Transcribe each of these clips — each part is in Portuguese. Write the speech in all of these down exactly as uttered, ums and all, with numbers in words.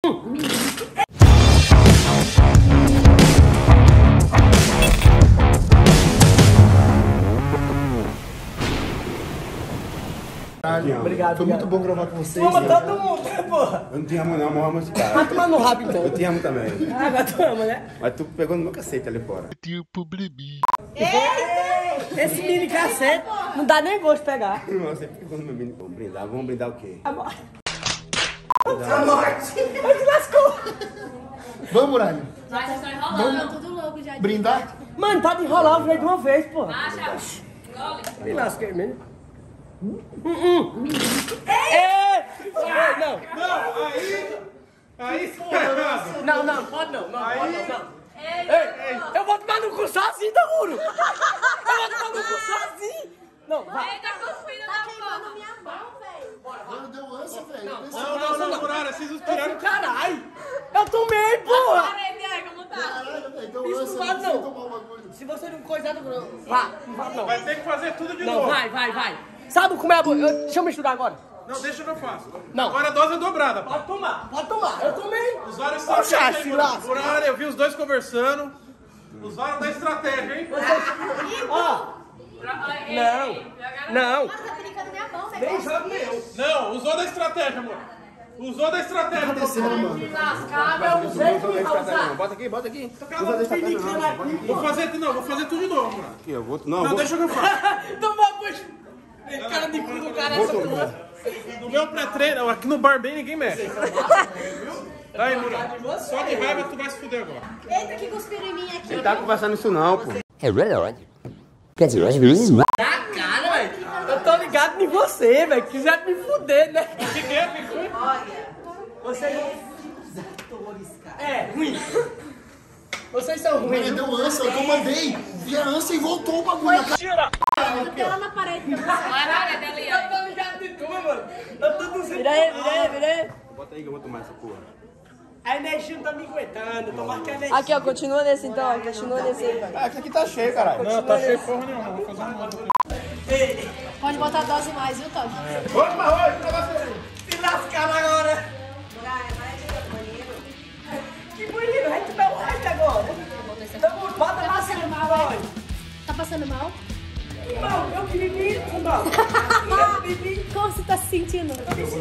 Obrigado. Foi muito bom gravar com vocês. Ama todo mundo, né, porra? Eu não te amo não, eu amo esse cara. Vai tomar no rabo então. Eu te amo também. Ah, agora tu ama, né? Mas tu pegou no meu cacete ali fora. Tio probleminha. Esse mini cacete não dá nem gosto de pegar. Não, você pegou no meu menino. Vamos brindar, vamos brindar o quê? A morte. A morte. Eu te lascou. Vamos, Muralha. Já vocês estão enrolando. Tudo louco já. Brindar? Mano, pode enrolar o freio de uma vez, pô. Baixa. Engole. Me lasquei mesmo. Hum, hum. É! Não, Não, aí... Aí você tá errado. não, não, pode não, não, Aí- pode não, não. Ei, Ei, eu vou tomar no cu sozinho, Tamuro! Eu vou tomar no cu sozinho! Não, vai. Ei, tá cuspindo na porta. minha mão, velho. Mano, deu ânsia, velho. Não, não, não, Muralha, vocês os tiraram. Caralho! Eu tomei, porra! Parede aí, como tá? Caralho, velho, deu Isso ânsia. não Não vale, sei não. tomar o bagulho. Se você não coisar, não. Vá, não vá, não. Vai ter que fazer tudo de Não, novo. vai, vai, vai. Sabe como é a boa? Eu- Deixa eu misturar agora. Não, deixa que eu faço. Não. Agora a dose é dobrada. Pode tomar, pode tomar. Eu tomei. Usaram Oxa, estratégia, se hein, lasca. Muralha, eu vi os dois conversando. Usaram da estratégia, hein? Ó, Ei, não, ei, jogaram- não. Nossa, tá brincando minha mão, velho. Nem jogo meu. Não, usou da estratégia, amor. Usou da estratégia. Descendo, mano. Lascável, não sei Não quem vai não usar. Bota aqui, bota aqui. Tava pinicando aqui, Vou fazer, não, vou fazer tudo de novo, Muralha. Aqui, eu vou... Não, Não, vou... deixa que eu faço. Tomou a puxa. Cara de cu do cara essa tua. No meu pré-treino, aqui no bar bem ninguém mexe. Tá aí, Muralha. Só de raiva tu vai se fuder agora. Eita, que cuspiram em mim aqui. Ele tá conversando isso não, pô. É verdade. Quer dizer, eu acho que Na cara, velho. Eu tô ligado em você, velho. Quiser me fuder, né? O que que é? O que foi? Vocês não... É, ruim. Vocês são Mano, ruins. deu ânsia. Eu mandei. Vi a ânsia e voltou o bagulho. Tira. Botei ela na parede. Olha, olha, dali, Eu tô ligado de tu, mano. Eu tô do Vira aí, vira aí, vira aí. Bota aí que eu vou tomar essa porra. A energia não tá me aguentando. Eu tô marcando a energia. Aqui, ó, continua nesse então, ó, continua nesse aí, velho. Ah, aqui, aqui tá cheio, caralho. Não, tá cheio porra nenhuma. Vou fazer um outro. Pode botar a dose mais, viu, Todd? Vamos, mas hoje, o negócio é assim. Se lascaram agora. Que bonito. Vai tomar o resto agora. Então, bota Tá na passando mal, cena, velho? Tá passando mal? Irmão, eu que bebi, irmão. Eu que bebi. Como você tá se sentindo?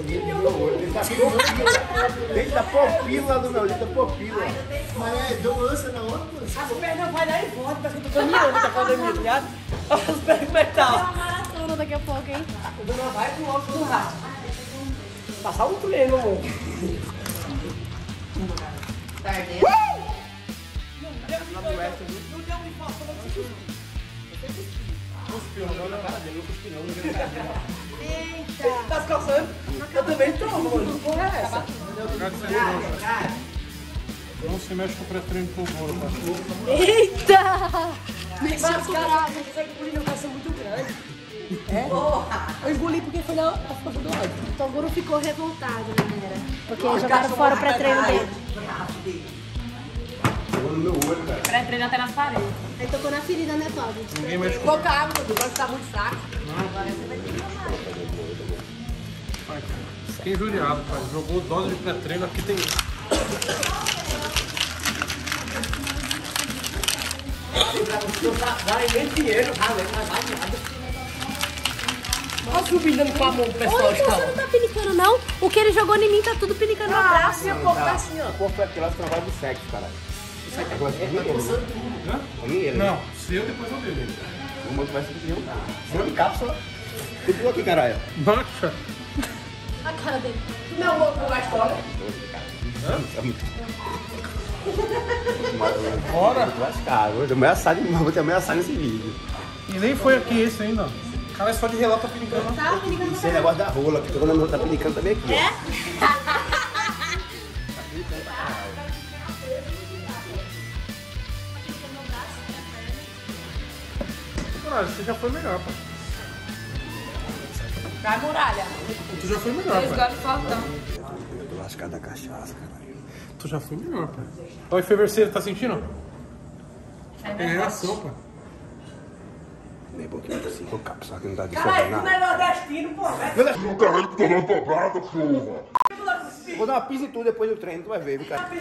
Dentro da popila do meu, dentro da popila. Mas é, deu ânsia na hora, mano. As pernas vai lá e volta, parece que eu tô caminhando na academia, tá ligado? Olha as pernas como é que É tá. uma maratona daqui a pouco, hein? O Bruno vai pro alto do rato. Passar um treino, amor. Tá ardendo. Não deu de força, não te cuspiu. Eita! Tá se coçando? Eu também tô, mano. Que porra é essa? Não se mexe com o pré-treino pro bolo, tá? Eita! Mexeu com o Cara, bravo. você engoliu um cação muito grande. É? Eu engoli porque foi na força do ódio. O Toguro ficou revoltado, galera. Porque jogaram fora o pré-treino dele. Pegou no meu olho, cara. Pré-treino até nas paredes. Aí tocou na ferida, né, Todd? Ninguém mexe com Pouca água, tu vai ficar muito fraco. Fiquei injuriado, pai. Jogou dose de pré-treino, aqui tem. Vai nem dinheiro, vai vai nada. Olha o subindo com a mão pro pessoal Ô, de então você calma. não tá pinicando, não? O que ele jogou em mim tá tudo pinicando no braço. Assim, ó, tá assim, ó. O corpo é aquele trabalho do sexo, caralho. Isso aqui é coisa comigo, ele. Hã? Comigo, ele. Não, seu depois eu dele. O moço vai se pedir um carro. Só de cápsula. Tu viu aqui, caralho? Marcha. A cara dele. Tu não é louco com a história? Isso é muito... Bora. Lascado. Vou ameaçar de novo, vou te ameaçar nesse vídeo. E nem foi aqui esse ainda. Cara, é só de relato tá pinicando. Tá pinicando no Esse é negócio da rola, que quando a minha tá pinicando também aqui, É? Caralho, você já foi melhor, pai. Vai, muralha. Tu já foi melhor, Eles pai. gostam de fortão. ó. Eu tô lascado da cachaça, caralho. Tu já foi melhor, pai. Olha o efervesceiro, tá sentindo? Tem reação, pai. Nem bom que não assim, com cápsula que não tá Caralho, dissolvendo tu não nada. é nordestino, pô. Vai Caralho, que tá na dobrada, porra. Vou dar uma pizza e tudo depois do treino, tu vai ver, viu, cara?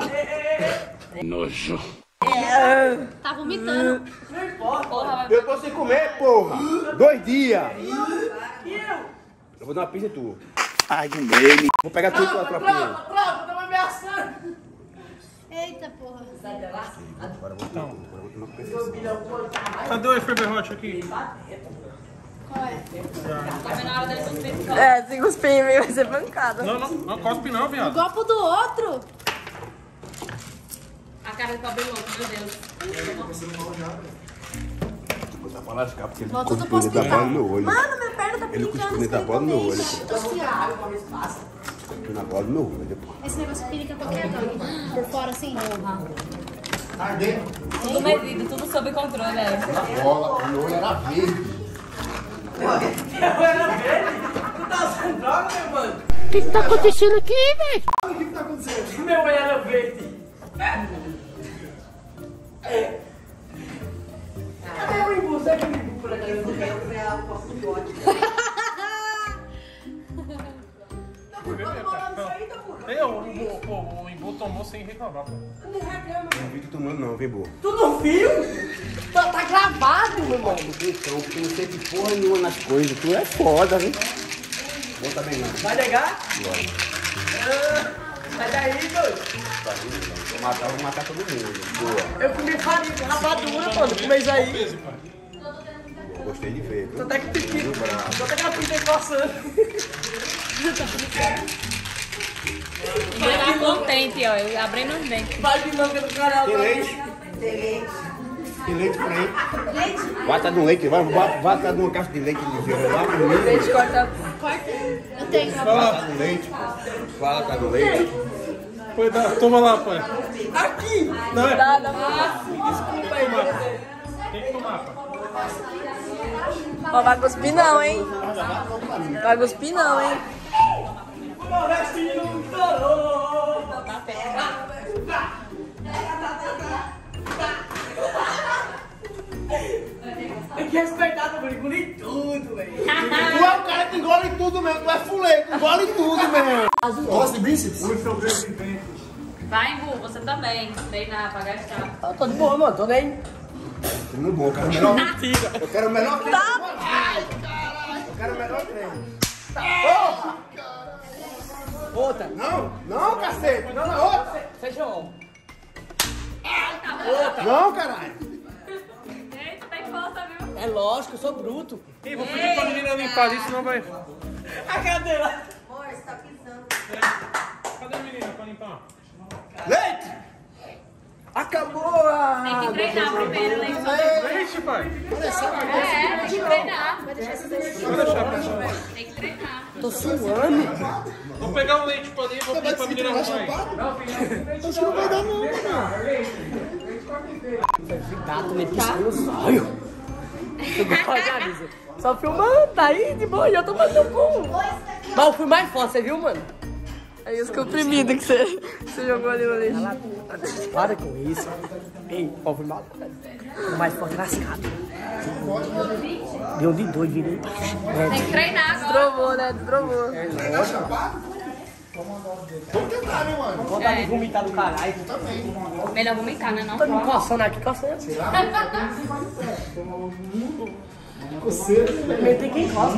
Nojo. Tá vomitando. Eu tô sem comer, porra! Dois dias! Eu vou dar uma pizza e tudo. Ai, um beijo. Vou pegar tudo pela tropinha. Tropa, tropa, tá me ameaçando. Eita, porra. Agora eu vou tomar tudo. Agora eu vou tomar pizza. Cadê o Efeberrote aqui? Qual é? Tá na hora dele cuspir. É, se cuspir em mim vai ser pancada. Não, não, não cospe não, O viado. copo do outro? A cara do pobre louco, meu Deus. Vou botar pra lascar, porque ele Volta do cuspiu dentro da bola no meu olho. Mano, minha perna tá Ele brincando. cuspiu dentro da bola no meu olho. Assim, ó. Cuspiu na bola no meu olho, pô. Esse negócio pinica qualquer dano. Por fora, assim. Tudo medido, tudo sob controle, velho. A bola, o meu olho era verde. Tá usando droga, meu mano? O que que tá acontecendo aqui, velho? O que que tá acontecendo? Meu olho era verde. Cadê o imbu? Será que o imbu por aqui? É, o, o, o, o Imbu tomou sem reclamar, pô. Não vi tu tomando não, vem, boa. Tu não viu? Tá, tá gravado, meu irmão. Então, porque não sei de porra nenhuma nas coisas. Tu é foda, viu? Vou também não. Vai negar? Bora. Ah, sai daí, doido. Vou matar, vou matar todo mundo. Boa. Eu comi farinha com rapadura, mano. Comi isso aí. Eu gostei de ver. Tô até que piqui. Tô até que a pinta coçando. Vai lá contente, ó. Eu abrindo os dentes. Vai de manga no canal. Tem leite? Tem leite por aí? Leite? Vai atrás de um leite, vai, vai, vai atrás de uma caixa de leite de lá comigo. Leite corta. Corta. Eu tenho. Vai atrás do leite. Fala atrás do leite. Foi, dá, toma lá, pai. Aqui. Não, é. Nada, desculpa aí. Tem que tomar, pai. Ó, vai cuspir não, hein? Vai cuspir não, hein? Tem que respeitar, tô engolindo tudo, velho. Tu é o cara que engole tudo mesmo, tu é fuleiro, engole tudo mesmo. Gosta de bíceps? Vai, Imbu, você também. Treinar pra gastar. Eu tô de boa, mano, tô nem. Tudo bom, eu quero o melhor. Mentira. Eu quero o melhor treino. Eu quero o melhor treino. Outra. Não, não, cacete. Não, não, outra. Fechou. Não, caralho. Eita, tem força, viu? É lógico, eu sou bruto. Ih, vou pedir pra menina limpar isso, senão vai... A cadeira. Cadê a menina pra limpar? Leite. Acabou a... Tem que treinar primeiro, né? Leite, pai. É, tem que treinar. Vai deixar, pessoal. Tem que treinar. Tô suando. Vou pegar o leite pra ali e vou pedir pra menina arrumar aí. Acho que não vai dar não, mano. Gato me piscando no zóio. Só filmando, tá aí de boa, e eu tô fazendo como. Mas eu fui mais forte, você viu, mano? É isso comprimido que você, você jogou ali no leite. Para com isso. Ei, ó, fui mal. Fui mais forte lascado. Deu de dois, virei. Tem que treinar agora. Destrovou, né? Destrovou. Vamos tentar, né, mano? Vontade de vomitar do caralho. Melhor vomitar, né? Não? Tô me coçando aqui, coçando. Coceira. Tem quem coça.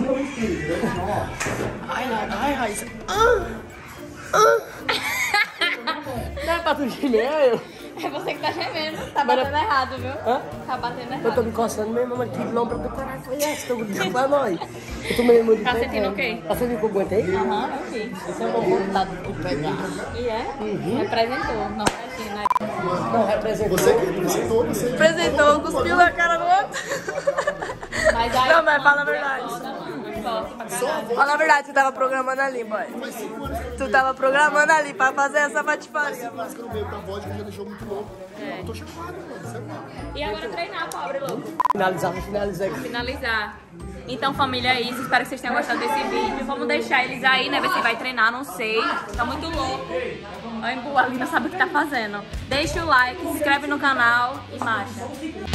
Ai, ai, ai, Raíssa. Ah, ah. Não é pra tu gemer, é eu. É você que tá gemendo. Tá batendo errado, viu? Hã? Tá batendo Eu tô errado. me coçando mesmo, mas que lombra do caralho foi essa? Tô gritando pra nós. Eu tô meio muito Tá sentindo o quê? Tá sentindo que eu aguentei? Aham, eu vi. Isso é uma vontade de pegar. E é? Representou. Não é assim, né? Não, representou. Você que apresentou, você. Apresentou, cuspiu na cara do outro. Mas aí, Não, mas fala a é verdade. foda, mano. É forte pra caralho. Fala a verdade, tu tava programando ali, boy. Tu tava programando ali pra fazer essa patifaria. Mas que eu não bebo da vodka já deixou muito louco. É. Eu tô chapado, mano. Você é mal. E agora treinar, pobre louco. Finalizar, vou finalizar aqui. Finalizar. Então, família, é isso. Espero que vocês tenham gostado desse vídeo. Vamos deixar eles aí, né? Ver se vai treinar, não sei. Tá muito louco. O Imbu ali não sabe o que tá fazendo. Deixa o like, se inscreve no canal e marcha.